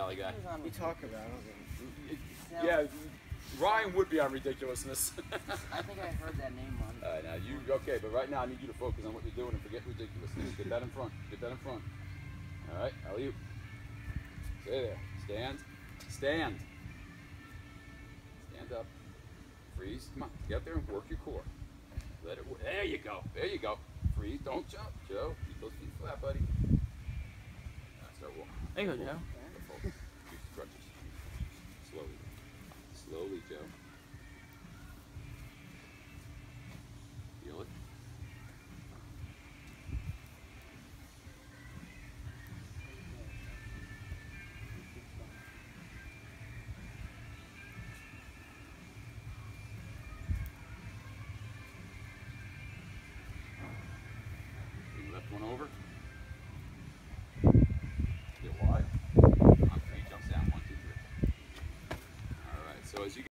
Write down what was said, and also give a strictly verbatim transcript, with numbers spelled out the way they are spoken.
Valley guy. We talk about it. Yeah, Ryan would be on ridiculousness. I think I heard that name once. All right, now you okay? But right now I need you to focus on what you're doing and forget ridiculousness. Get that in front. Get that in front. All right, alley oop. Stay there. Stand. Stand. Stand up. Freeze. Come on. Get up there and work your core. Let it. There you go. There you go. Freeze. Don't jump, Joe. Keep those feet flat, buddy. Now start walking. There you go, Joe. Use crutches. Slowly. Slowly, Joe. Feel it. Bring the left one over. Get wide. On three, jumps down. One, two, three. All right. So as you